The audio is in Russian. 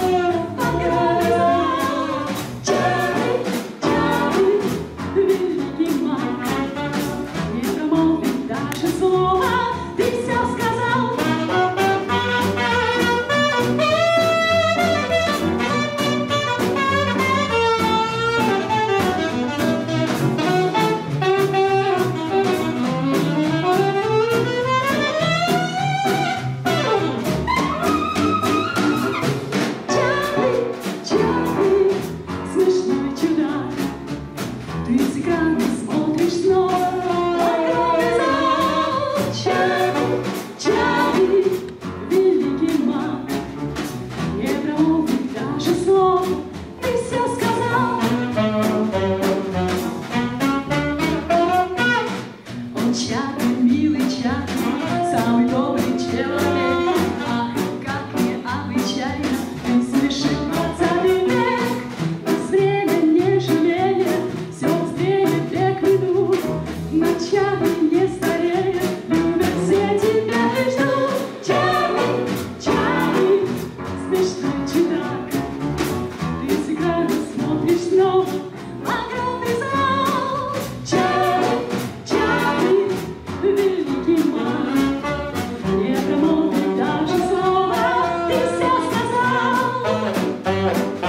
Чарли, милый Чарли, самый добрый человек. Ах, как необычайно ты совершил 20 век. Нас время не жалеет, все быстрее век ведут. Но Чарли не стареет, любят все тебя и ждут. Чарли, Чарли, смешной чудак, ты с экрана смотришь снова огромный зал. Чарли, Чарли, великий маг, не промолвит даже слова, ты все сказал.